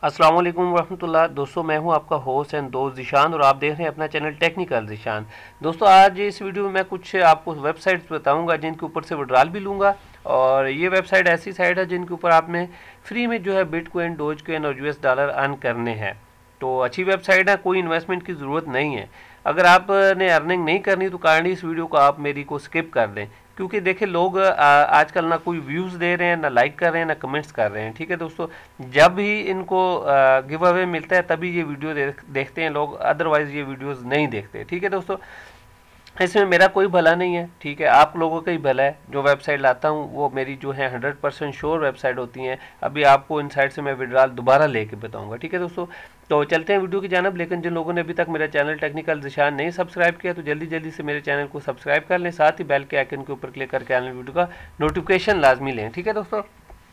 अस्सलाम वालेकुम रहमतुल्लाह। दोस्तों मैं हूं आपका होस्ट एंड दोस्त ज़ीशान और आप देख रहे हैं अपना चैनल टेक्निकल ज़ीशान। दोस्तों आज इस वीडियो में मैं कुछ आपको वेबसाइट्स बताऊंगा जिनके ऊपर से विड्रॉल भी लूँगा। और ये वेबसाइट ऐसी साइट है जिनके ऊपर आपने फ्री में जो है बिटकॉइन, डोजकॉइन और यूएस डॉलर अर्न करने हैं। तो अच्छी वेबसाइट है, कोई इन्वेस्टमेंट की ज़रूरत नहीं है। अगर आपने अर्निंग नहीं करनी तो काइंडली इस वीडियो को आप मेरी को स्किप कर दें, क्योंकि देखिए लोग आजकल ना कोई व्यूज़ दे रहे हैं, ना लाइक कर रहे हैं, ना कमेंट्स कर रहे हैं। ठीक है दोस्तों, जब भी इनको गिव अवे मिलता है तभी ये वीडियो देखते हैं लोग, अदरवाइज़ ये वीडियोस नहीं देखते। ठीक है दोस्तों, इसमें मेरा कोई भला नहीं है, ठीक है, आप लोगों का ही भला है। जो वेबसाइट लाता हूँ वो मेरी जो है 100% श्योर वेबसाइट होती हैं। अभी आपको इन साइट से मैं विड्रॉल दोबारा लेके बताऊंगा। ठीक है दोस्तों, तो चलते हैं वीडियो की जानब। लेकिन जिन लोगों ने अभी तक मेरा चैनल टेक्निकल ज़ीशान नहीं सब्सक्राइब किया तो जल्दी जल्दी से मेरे चैनल को सब्सक्राइब कर लें, साथ ही बेल के आइकन के ऊपर क्लिक करके आने वीडियो का नोटिफिकेशन लाजमी लें। ठीक है दोस्तों,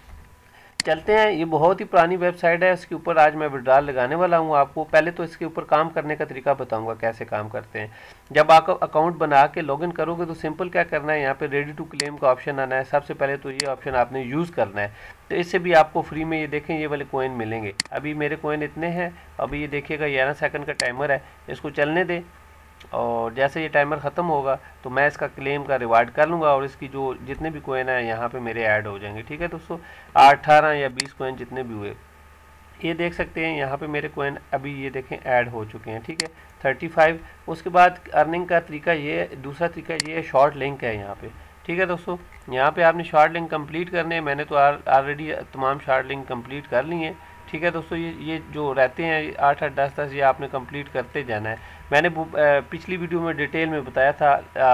चलते हैं। ये बहुत ही पुरानी वेबसाइट है, इसके ऊपर आज मैं विड्रॉल लगाने वाला हूँ। आपको पहले तो इसके ऊपर काम करने का तरीका बताऊंगा कैसे काम करते हैं। जब आप अकाउंट बना के लॉगिन करोगे तो सिंपल क्या करना है, यहाँ पे रेडी टू क्लेम का ऑप्शन आना है। सबसे पहले तो ये ऑप्शन आपने यूज़ करना है, तो इससे भी आपको फ्री में ये देखें ये वाले कोइन मिलेंगे। अभी मेरे कोइन इतने हैं, अभी ये देखिएगा 11 सेकंड का टाइमर है, इसको चलने दें और जैसे ये टाइमर ख़त्म होगा तो मैं इसका क्लेम का रिवार्ड कर लूँगा और इसकी जो जितने भी कोइन है यहाँ पे मेरे ऐड हो जाएंगे। ठीक है दोस्तों, 18 या 20 कोइन जितने भी हुए ये देख सकते हैं यहाँ पे मेरे कोइन अभी ये देखें ऐड हो चुके हैं। ठीक है, 35। उसके बाद अर्निंग का तरीका ये, दूसरा तरीका ये है, शॉर्ट लिंक है यहाँ पे। ठीक है दोस्तों, यहाँ पे आपने शॉर्ट लिंक कंप्लीट करने हैं। मैंने तो ऑलरेडी तमाम शॉर्ट लिंक कंप्लीट कर ली हैं। ठीक है दोस्तों, ये जो रहते हैं 8-8, 10-10 ये आपने कंप्लीट करते जाना है। मैंने पिछली वीडियो में डिटेल में बताया था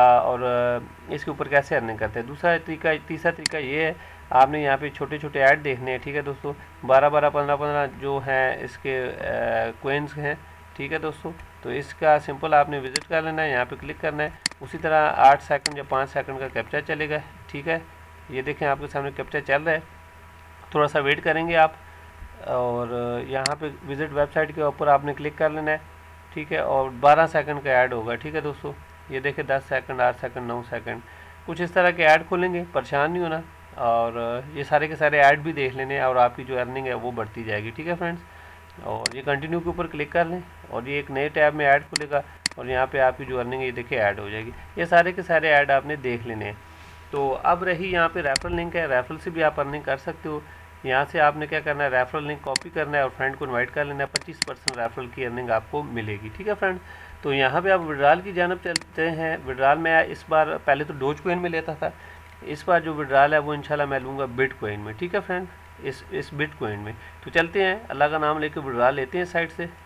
और इसके ऊपर कैसे अर्निंग करते हैं। तीसरा तरीका ये है, आपने यहाँ पे छोटे छोटे ऐड देखने हैं। ठीक है दोस्तों, 12-12, 15-15 जो हैं इसके कोइंस हैं। ठीक है दोस्तों, तो इसका सिंपल आपने विज़िट कर लेना है, यहाँ पे क्लिक करना है। उसी तरह 8 सेकंड या 5 सेकंड का कैप्चा चलेगा। ठीक है, ये देखें आपके सामने कैप्चा चल रहा है, थोड़ा सा वेट करेंगे आप और यहाँ पे विज़िट वेबसाइट के ऊपर आपने क्लिक कर लेना है। ठीक है, और 12 सेकंड का ऐड होगा। ठीक है दोस्तों, ये देखें 10 सेकंड, 8 सेकंड, 9 सेकंड, कुछ इस तरह के ऐड खोलेंगे, परेशान नहीं होना। और ये सारे के सारे ऐड भी देख लेने और आपकी जो अर्निंग है वो बढ़ती जाएगी। ठीक है फ्रेंड्स, और ये कंटिन्यू के ऊपर क्लिक कर लें और ये एक नए टैब में ऐड खुलेगा और यहाँ पे आपकी जो अर्निंग है ये देखिए ऐड हो जाएगी। ये सारे के सारे ऐड आपने देख लेने हैं। तो अब रही यहाँ पे रेफरल लिंक है, रेफरल से भी आप अर्निंग कर सकते हो। यहाँ से आपने क्या करना है, रेफरल लिंक कॉपी करना है और फ्रेंड को इनवाइट कर लेना है। 25% रेफरल की अर्निंग आपको मिलेगी। ठीक है फ्रेंड, तो यहाँ पे आप विड्रॉल की जानब चलते हैं। विड्रॉल में इस बार, पहले तो डोज कोइन में लेता था, इस बार जो विड्रॉल है वो इंशाल्लाह मैं लूँगा बिटकॉइन में। ठीक है फ्रेंड, इस बिटकॉइन में। तो चलते हैं, अल्लाह का नाम लेकर विड्रॉल लेते हैं साइट से।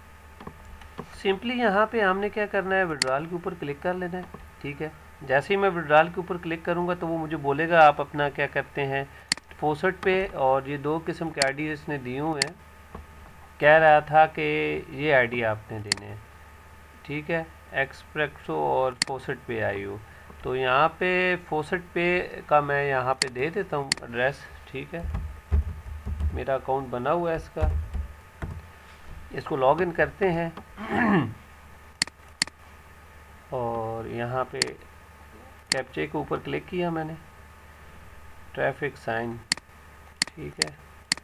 सिंपली यहाँ पे हमने क्या करना है, विड्रॉल के ऊपर क्लिक कर लेना है। ठीक है, जैसे ही मैं विड्रॉल के ऊपर क्लिक करूँगा तो वो मुझे बोलेगा आप अपना क्या करते हैं फोसट पे, और ये 2 किस्म के आईडी इसने दिए हुए हैं। कह रहा था कि ये आईडी आपने देने हैं। ठीक है, एक्सप्रेसो और फोसट पे आई हो, तो यहाँ पे फोसट पे का मैं यहाँ पे दे देता हूँ एड्रेस। ठीक है, मेरा अकाउंट बना हुआ है इसका, इसको लॉगिन करते हैं और यहाँ पे कैप्चे के ऊपर क्लिक किया मैंने, ट्रैफिक साइन। ठीक है,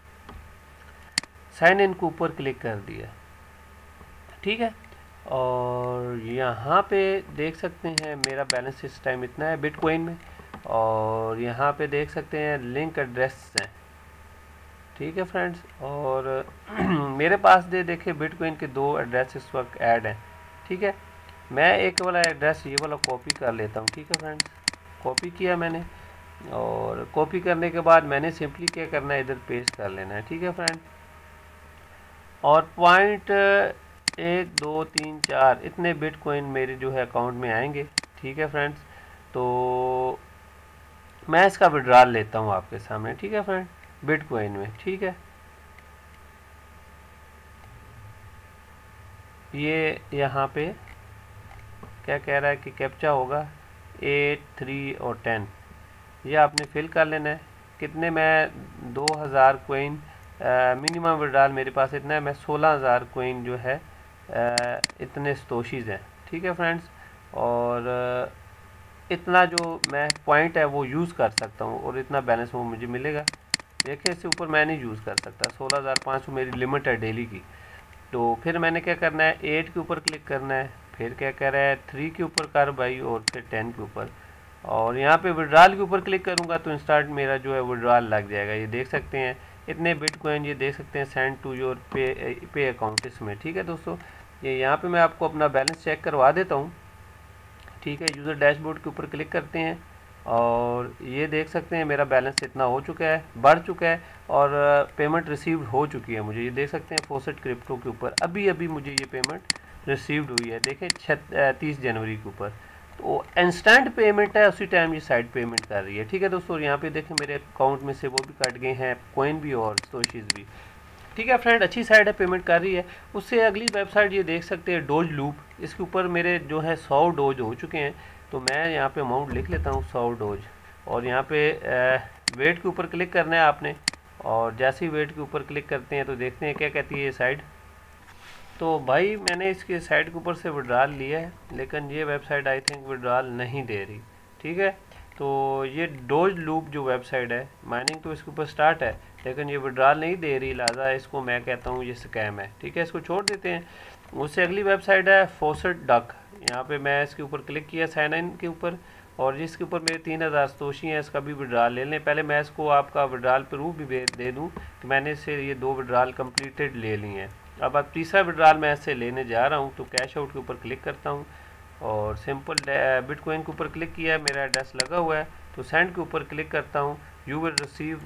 साइन इन के ऊपर क्लिक कर दिया। ठीक है, और यहाँ पे देख सकते हैं मेरा बैलेंस इस टाइम इतना है बिटकॉइन में, और यहाँ पे देख सकते हैं लिंक एड्रेस हैं। ठीक है फ्रेंड्स, और मेरे पास देखे बिटकॉइन के 2 एड्रेस इस वक्त ऐड हैं। ठीक है, मैं एक वाला एड्रेस ये वाला कॉपी कर लेता हूँ। ठीक है फ्रेंड्स, कॉपी किया मैंने और कॉपी करने के बाद मैंने सिंपली क्या करना है, इधर पेस्ट कर लेना है। ठीक है फ्रेंड, और पॉइंट 1, 2, 3, 4 इतने बिटकॉइन मेरे जो है अकाउंट में आएंगे। ठीक है फ्रेंड्स, तो मैं इसका विड्रॉल लेता हूँ आपके सामने। ठीक है फ्रेंड, बिटकॉइन में। ठीक है, ये यहाँ पे क्या कह रहा है कि कैप्चा होगा 8, 3 और 10, ये आपने फिल कर लेना है। कितने, मैं 2000 कोइन मिनिमम विड्रॉल मेरे पास इतना है, मैं 16000 कोइन जो है इतने स्तोशीज़ हैं। ठीक है फ्रेंड्स, और इतना जो मैं पॉइंट है वो यूज़ कर सकता हूँ और इतना बैलेंस वो मुझे मिलेगा। देखिए इससे ऊपर मैं नहीं यूज़ कर सकता, 16,500 मेरी लिमिट है डेली की। तो फिर मैंने क्या करना है, 8 के ऊपर क्लिक करना है, फिर क्या कह रहा है 3 के ऊपर कर भाई, और फिर 10 के ऊपर, और यहाँ पे विड्रॉल के ऊपर क्लिक करूँगा तो इंस्टांट मेरा जो है विड्रॉल लग जाएगा। ये देख सकते हैं इतने बिटकॉइन, ये देख सकते हैं send to your pay account इसमें। ठीक है दोस्तों, ये यहाँ पे मैं आपको अपना बैलेंस चेक करवा देता हूँ। ठीक है, यूज़र डैशबोर्ड के ऊपर क्लिक करते हैं और ये देख सकते हैं मेरा बैलेंस इतना हो चुका है, बढ़ चुका है, और पेमेंट रिसीव्ड हो चुकी है मुझे। ये देख सकते हैं फॉसेट क्रिप्टो के ऊपर अभी अभी मुझे ये पेमेंट रिसीव्ड हुई है, देखें 30 जनवरी के ऊपर। तो इंस्टेंट पेमेंट है, उसी टाइम ये साइड पेमेंट कर रही है। ठीक है दोस्तों, यहाँ पे देखें मेरे अकाउंट में से वो भी कट गए हैं, कॉइन भी और सोशीज भी। ठीक है फ्रेंड, अच्छी साइड है, पेमेंट कर रही है। उससे अगली वेबसाइट ये देख सकते हैं डोज लूप, इसके ऊपर मेरे जो है 100 डोज हो चुके हैं। तो मैं यहाँ पे अमाउंट लिख लेता हूँ 100 डोज, और यहाँ पे वेट के ऊपर क्लिक करना है आपने, और जैसे ही वेट के ऊपर क्लिक करते हैं तो देखते हैं क्या कहती है ये साइड। तो भाई मैंने इसके साइड के ऊपर से विड्रॉल लिया है, लेकिन ये वेबसाइट आई थिंक विड्रॉल नहीं दे रही। ठीक है, तो ये डोज लूप जो वेबसाइट है, माइनिंग तो इसके ऊपर स्टार्ट है, लेकिन ये विड्रॉल नहीं दे रही, लिहाजा इसको मैं कहता हूँ ये स्कैम है। ठीक है, इसको छोड़ देते हैं। उससे अगली वेबसाइट है फॉसेट डक, यहाँ पे मैं इसके ऊपर क्लिक किया साइन इन के ऊपर, और जिसके ऊपर मेरे 3000 सतोशी हैं, इसका भी विड्रॉल ले लें। पहले मैं इसको आपका विड्रॉल प्रूफ भी दे दूँ कि मैंने इससे ये 2 विड्रॉल कम्प्लीटेड ले लिए हैं। अब तीसरा विड्रॉल मैं इससे लेने जा रहा हूँ, तो कैश आउट के ऊपर क्लिक करता हूँ और सिंपल बिटकॉइन के ऊपर क्लिक किया है, मेरा एड्रेस लगा हुआ है, तो सेंड के ऊपर क्लिक करता हूँ। यू विल रिसीव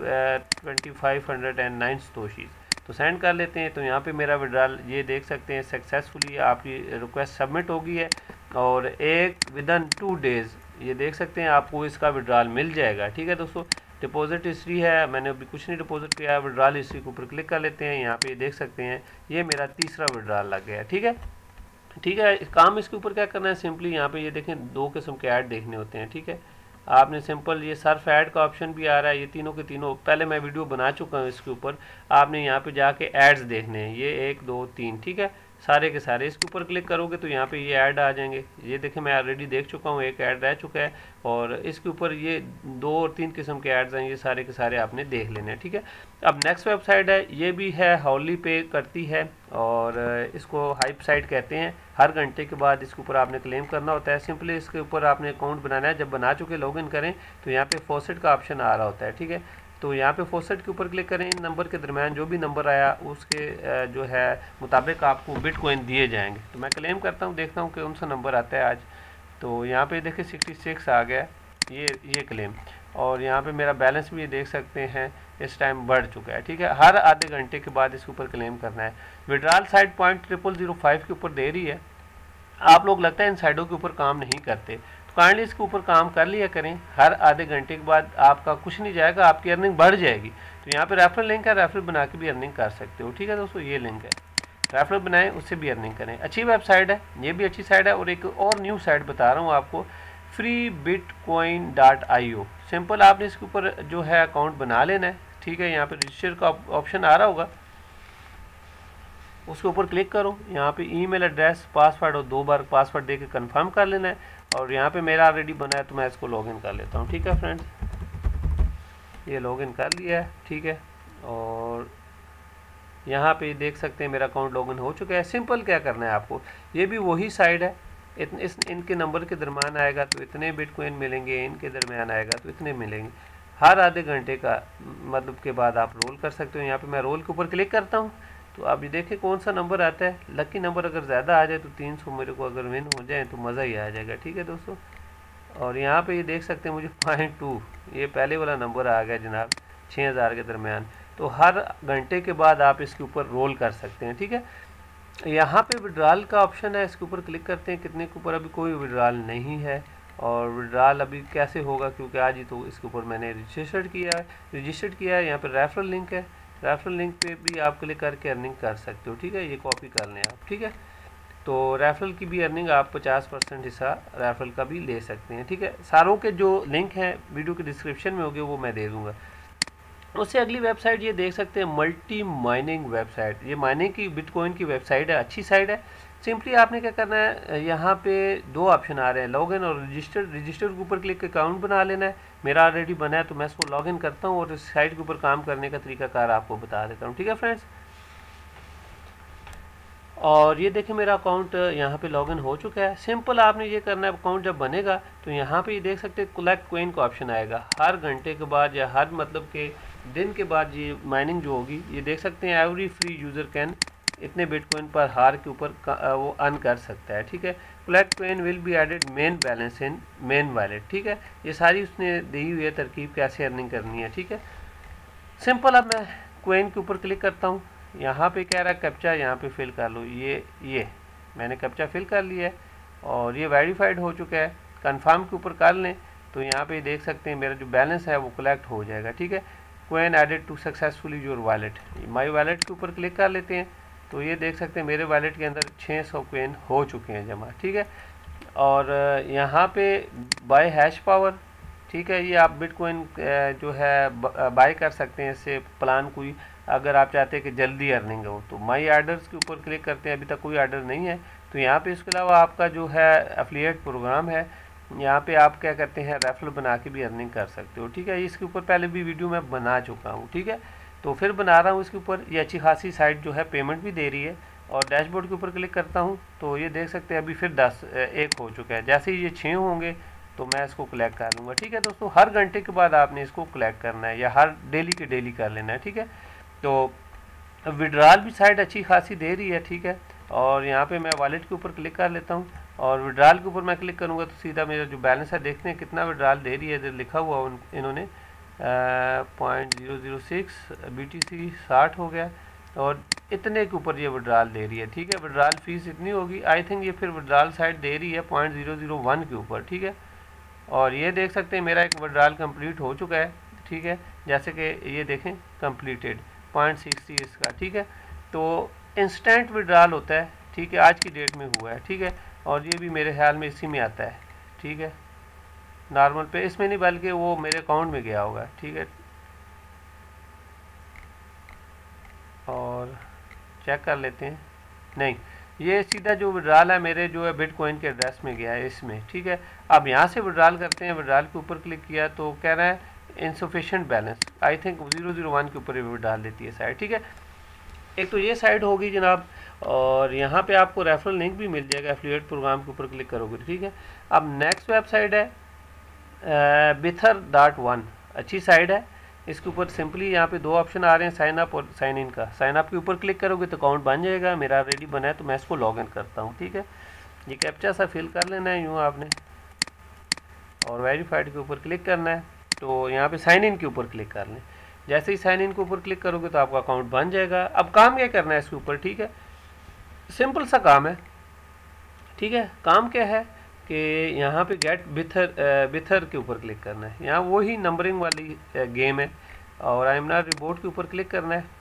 2509 सतोशीज़, तो सेंड कर लेते हैं। तो यहाँ पे मेरा विड्रॉल ये देख सकते हैं सक्सेसफुली आपकी रिक्वेस्ट सबमिट हो गई है, और विदिन 2 डेज़ ये देख सकते हैं आपको इसका विड्रॉल मिल जाएगा। ठीक है दोस्तों, डिपॉजिट हिस्ट्री है, मैंने अभी कुछ नहीं डिपॉजिट किया है। विड्रॉल हिस्ट्री के ऊपर क्लिक कर लेते हैं, यहाँ पे देख सकते हैं ये मेरा तीसरा विड्रॉल लग गया है। ठीक है, ठीक है, काम इसके ऊपर क्या करना है, सिंपली यहाँ पे ये देखें 2 किस्म के ऐड देखने होते हैं। ठीक है, आपने सिंपल ये सर्फ ऐड का ऑप्शन भी आ रहा है, ये तीनों के तीनों पहले मैं वीडियो बना चुका हूँ इसके ऊपर। आपने यहाँ पे जाके एड्स देखने हैं, ये 1 2 3, ठीक है, सारे के सारे इसके ऊपर क्लिक करोगे तो यहाँ पे ये ऐड आ जाएंगे। ये देखें मैं ऑलरेडी देख चुका हूँ, एक ऐड रह चुका है, और इसके ऊपर ये 2 और 3 किस्म के ऐड्स हैं, ये सारे के सारे आपने देख लेने हैं। ठीक है, अब नेक्स्ट वेबसाइट है, ये भी है हाउली पे करती है, और इसको हाइप साइट कहते हैं। हर घंटे के बाद इसके ऊपर आपने क्लेम करना होता है। सिंपली इसके ऊपर आपने अकाउंट बनाना है, जब बना चुके लॉगिन करें तो यहाँ पे फॉसेट का ऑप्शन आ रहा होता है। ठीक है, तो यहाँ पे फॉसेट के ऊपर क्लिक करें, इन नंबर के दरमियान जो भी नंबर आया उसके जो है मुताबिक आपको बिटकॉइन दिए जाएंगे। तो मैं क्लेम करता हूँ, देखता हूँ कि कौन सा नंबर आता है आज। तो यहाँ पे देखिए 66 आ गया, ये क्लेम, और यहाँ पे मेरा बैलेंस भी देख सकते हैं इस टाइम बढ़ चुका है। ठीक है, हर आधे घंटे के बाद इसके ऊपर क्लेम करना है। विड्रॉल साइड 0.0005 के ऊपर दे रही है। आप लोग लगता है इन साइडों के ऊपर काम नहीं करते, तो काइंडली इसके ऊपर काम कर लिया करें। हर आधे घंटे के बाद आपका कुछ नहीं जाएगा, आपकी अर्निंग बढ़ जाएगी। तो यहाँ पे रेफरल लिंक है, रेफरल बना के भी अर्निंग कर सकते हो। ठीक है दोस्तों, ये लिंक है, रेफरल बनाएं, उससे भी अर्निंग करें। अच्छी वेबसाइट है, ये भी अच्छी साइट है। और एक और न्यू साइट बता रहा हूँ आपको, freebitcoin.io। सिंपल आपने इसके ऊपर जो है अकाउंट बना लेना है। ठीक है, यहाँ पे रजिस्टर का ऑप्शन आ रहा होगा, उसके ऊपर क्लिक करो। यहाँ पे ईमेल एड्रेस, पासवर्ड और 2 बार पासवर्ड देके कंफर्म कर लेना है। और यहाँ पे मेरा ऑलरेडी बना है, तो मैं इसको लॉगिन कर लेता हूँ। ठीक है फ्रेंड्स, ये लॉगिन कर लिया है। ठीक है, और यहाँ पे देख सकते हैं मेरा अकाउंट लॉगिन हो चुका है। सिंपल क्या करना है आपको, ये भी वही साइड है, इनके नंबर के दरमियान आएगा तो इतने बिटकॉइन मिलेंगे, इनके दरमियान आएगा तो इतने मिलेंगे। हर आधे घंटे का मतलब के बाद आप रोल कर सकते हो। यहाँ पे मैं रोल के ऊपर क्लिक करता हूँ, तो अभी देखें कौन सा नंबर आता है। लकी नंबर अगर ज़्यादा आ जाए तो 300 मेरे को अगर विन हो जाए तो मज़ा ही आ जाएगा। ठीक है दोस्तों, और यहाँ पे ये देख सकते हैं मुझे 0.2 ये पहले वाला नंबर आ गया जनाब, 6000 के दरमियान। तो हर घंटे के बाद आप इसके ऊपर रोल कर सकते हैं। ठीक है, यहाँ पे विड्रॉल का ऑप्शन है, इसके ऊपर क्लिक करते हैं। कितने के ऊपर अभी कोई विड्रॉल नहीं है, और विड्रॉल अभी कैसे होगा, क्योंकि आज ही तो इसके ऊपर मैंने रजिस्टर्ड किया है। यहाँ पे रेफरल लिंक है, रेफरल लिंक पे भी आप क्लिक करके अर्निंग कर सकते हो। ठीक है, ये कॉपी कर लें आप। ठीक है, तो रेफरल की भी अर्निंग आप 50% हिस्सा रेफरल का भी ले सकते हैं। ठीक है, सारों के जो लिंक हैं वीडियो के डिस्क्रिप्शन में होंगे, वो मैं दे दूँगा। उससे अगली वेबसाइट ये देख सकते हैं, मल्टी माइनिंग वेबसाइट। ये माइनिंग की बिटकॉइन की वेबसाइट है, अच्छी साइट है। सिंपली आपने क्या करना है, यहाँ पे दो ऑप्शन आ रहे हैं, लॉगिन और रजिस्टर। रजिस्टर के ऊपर क्लिक करके अकाउंट बना लेना है। मेरा ऑलरेडी बना है तो मैं इसको लॉगिन करता हूँ और इस साइट के ऊपर काम करने का तरीकाकार आपको बता देता हूँ। ठीक है फ्रेंड्स, और ये देखिए मेरा अकाउंट यहाँ पे लॉगिन हो चुका है। सिंपल आपने ये करना है, अकाउंट जब बनेगा तो यहाँ पे ये देख सकते हैं कलेक्ट कोइन का ऑप्शन आएगा। हर घंटे के बाद या हर मतलब के दिन के बाद ये माइनिंग जो होगी, ये देख सकते हैं एवरी फ्री यूज़र कैन इतने बिटकॉइन पर हार के ऊपर वो अर्न कर सकता है। ठीक है, collect coin will be added main balance in main wallet. ठीक है, ये सारी उसने दी हुई है तरकीब कैसे अर्निंग करनी है। ठीक है, सिंपल अब मैं कोइन के ऊपर क्लिक करता हूँ। यहाँ पे कह रहा है कैप्चा यहाँ पे फिल कर लो। ये मैंने कैप्चा फिल कर लिया है और ये वेरीफाइड हो चुका है। कंफर्म के ऊपर कर लें तो यहाँ पे देख सकते हैं मेरा जो बैलेंस है वो कलेक्ट हो जाएगा। ठीक है, coin added to successfully your wallet. My wallet के ऊपर क्लिक कर लेते हैं तो ये देख सकते हैं मेरे वॉलेट के अंदर 600 कोइन हो चुके हैं जमा। ठीक है, और यहाँ पे बाय हैश पावर, ठीक है, ये आप बिटकॉइन जो है बाय कर सकते हैं। इससे प्लान कोई अगर आप चाहते हैं कि जल्दी अर्निंग हो तो माई आर्डर्स के ऊपर क्लिक करते हैं। अभी तक कोई आर्डर नहीं है तो यहाँ पे इसके अलावा आपका जो है एफिलिएट प्रोग्राम है, यहाँ पे आप क्या करते हैं रेफरल बना के भी अर्निंग कर सकते हो। ठीक है, इसके ऊपर पहले भी वीडियो मैं बना चुका हूँ। ठीक है, तो फिर बना रहा हूँ इसके ऊपर। ये अच्छी खासी साइट जो है पेमेंट भी दे रही है। और डैशबोर्ड के ऊपर क्लिक करता हूँ तो ये देख सकते हैं अभी फिर 1 हो चुका है। जैसे ही ये 6 होंगे तो मैं इसको कलेक्ट कर लूँगा। ठीक है दोस्तों, हर घंटे के बाद आपने इसको कलेक्ट करना है या हर डेली के डेली कर लेना है। ठीक है, तो विड्रॉल भी साइट अच्छी खासी दे रही है। ठीक है, और यहाँ पे मैं वॉलेट के ऊपर क्लिक कर लेता हूँ और विड्रॉल के ऊपर मैं क्लिक करूँगा तो सीधा मेरा जो बैलेंस है देखते हैं कितना विड्रॉल दे रही है। इधर लिखा हुआ इन्होंने 0.006 BTC 60 हो गया और इतने के ऊपर ये विड्रॉल दे रही है। ठीक है, विड्रॉल फीस इतनी होगी। आई थिंक ये फिर विड्रॉल साइट दे रही है 0.001 के ऊपर। ठीक है, और ये देख सकते हैं मेरा एक विड्रॉल कंप्लीट हो चुका है। ठीक है, जैसे कि ये देखें कंप्लीटेड 0.60 इसका। ठीक है, तो इंस्टेंट विड्रॉल होता है। ठीक है, आज की डेट में हुआ है। ठीक है, और ये भी मेरे ख्याल में इसी में आता है। ठीक है, नॉर्मल पे इसमें नहीं बल्कि वो मेरे अकाउंट में गया होगा। ठीक है, और चेक कर लेते हैं। नहीं, ये सीधा जो विड्रॉल है मेरे जो है बिटकॉइन के एड्रेस में गया है इसमें। ठीक है, अब यहाँ से विड्रॉल करते हैं। विड्रॉल के ऊपर क्लिक किया तो कह रहा है इनसफिशिएंट बैलेंस। आई थिंक 001 के ऊपर विड्रॉल देती है साइट। ठीक है, एक तो ये साइट होगी जनाब, और यहाँ पे आपको रेफरल लिंक भी मिल जाएगा एफिलिएट प्रोग्राम के ऊपर क्लिक करोगे। ठीक है, अब नेक्स्ट वेबसाइट है bither.1। अच्छी साइट है। इसके ऊपर सिंपली यहाँ पे दो ऑप्शन आ रहे हैं, साइन अप और साइन इन का। साइन अप के ऊपर क्लिक करोगे तो अकाउंट बन जाएगा। मेरा ऑलरेडी बना है तो मैं इसको लॉगिन करता हूँ। ठीक है, ये कैप्चा सा फिल कर लेना है यूँ आपने, और वेरीफाइड के ऊपर क्लिक करना है। तो यहाँ पे साइन इन के ऊपर क्लिक कर लें। जैसे ही साइन इन के ऊपर क्लिक करोगे तो आपका अकाउंट बन जाएगा। अब काम क्या करना है इसके ऊपर? ठीक है, सिंपल सा काम है। ठीक है, काम क्या है कि यहाँ पे गेट बिथर के ऊपर क्लिक करना है। यहाँ वही नंबरिंग वाली गेम है, और आई एम नॉट रिपोर्ट के ऊपर क्लिक करना है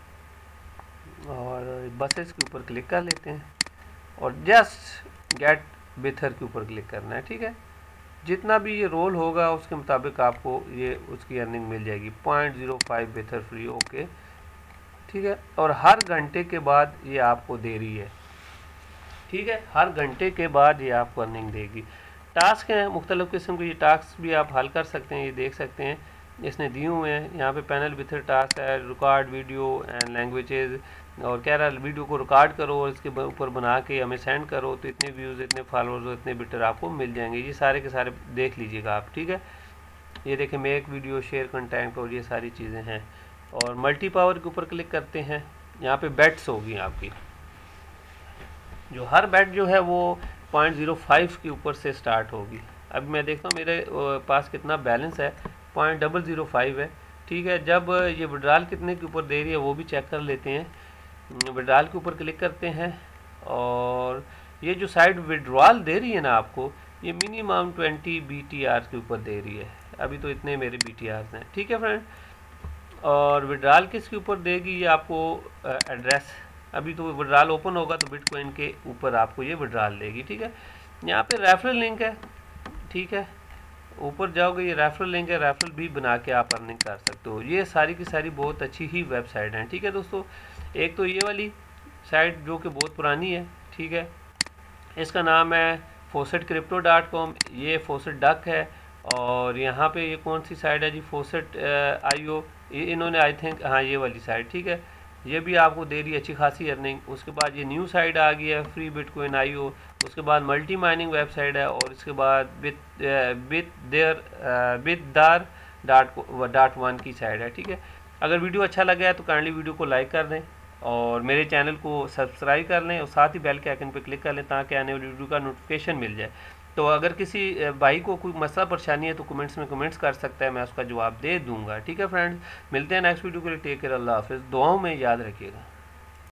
और बसेस के ऊपर क्लिक कर लेते हैं और जस्ट गेट बिथर के ऊपर क्लिक करना है। ठीक है, जितना भी ये रोल होगा उसके मुताबिक आपको ये उसकी अर्निंग मिल जाएगी। 0.05 बिथर फ्री। ओके, ठीक है, और हर घंटे के बाद ये आपको दे रही है। ठीक है, हर घंटे के बाद ये आपको अर्निंग देगी। टास्क हैं मुख्तलिफ़ किस्म के, ये टास्क भी आप हल कर सकते हैं। ये देख सकते हैं इसने दिए हुए हैं। यहाँ पे पैनल बिथर टास्क है, रिकॉर्ड वीडियो एंड लैंग्वेजेस, और कह रहा है वीडियो को रिकॉर्ड करो और इसके ऊपर बना के हमें सेंड करो तो इतने व्यूज़, इतने फॉलोअर्स और इतने बिटर आपको मिल जाएंगे। ये सारे के सारे देख लीजिएगा आप। ठीक है, ये देखें मेक वीडियो, शेयर कंटेंट और ये सारी चीज़ें हैं। और मल्टी पावर के ऊपर क्लिक करते हैं। यहाँ पे बेट्स होगी आपकी, जो हर बेट जो है वो 0.05 के ऊपर से स्टार्ट होगी। अब मैं देखता हूँ मेरे पास कितना बैलेंस है, 0.005 है। ठीक है, जब ये विड्रॉल कितने के ऊपर दे रही है वो भी चेक कर लेते हैं। विड्रॉल के ऊपर क्लिक करते हैं और ये जो साइड विड्रॉल दे रही है ना आपको, ये मिनिमम 20 BTR के ऊपर दे रही है। अभी तो इतने मेरे BTRs हैं। ठीक है फ्रेंड, और विड्रॉल किसके ऊपर देगी ये आपको एड्रेस, अभी तो विड्रॉल ओपन होगा तो बिटकॉइन के ऊपर आपको ये विड्रॉल देगी। ठीक है, यहाँ पे रेफरल लिंक है। ठीक है, ऊपर जाओगे ये रेफरल लिंक है, रेफरल भी बना के आप अर्निंग कर सकते हो। ये सारी की सारी बहुत अच्छी ही वेबसाइट हैं, ठीक है दोस्तों। एक तो ये वाली साइट जो कि बहुत पुरानी है, ठीक है, इसका नाम है faucetcrypto.com, ये फॉसेट डक है। और यहाँ पे ये कौन सी साइट है जी, फॉसेट IO, ये इन्होंने आई थिंक, हाँ ये वाली साइट, ठीक है, ये भी आपको दे रही है अच्छी खासी अर्निंग। उसके बाद ये न्यू साइट आ गई है फ्री बिटकॉइन IO, उसके बाद मल्टी माइनिंग वेबसाइट है, और इसके बाद बितदार डॉट वन की साइट है, ठीक है। अगर वीडियो अच्छा लगा है तो काइंडली वीडियो को लाइक कर दें और मेरे चैनल को सब्सक्राइब कर लें और साथ ही बेल के आइकन पर क्लिक कर लें ताकि आने वाली वीडियो का नोटिफिकेशन मिल जाए। तो अगर किसी भाई को कोई मसला परेशानी है तो कमेंट्स में कमेंट्स कर सकता है, मैं उसका जवाब दे दूंगा, ठीक है फ्रेंड्स। मिलते हैं नेक्स्ट वीडियो के लिए, टेक केयर, अल्लाह हाफिज़, दुआओं में याद रखिएगा।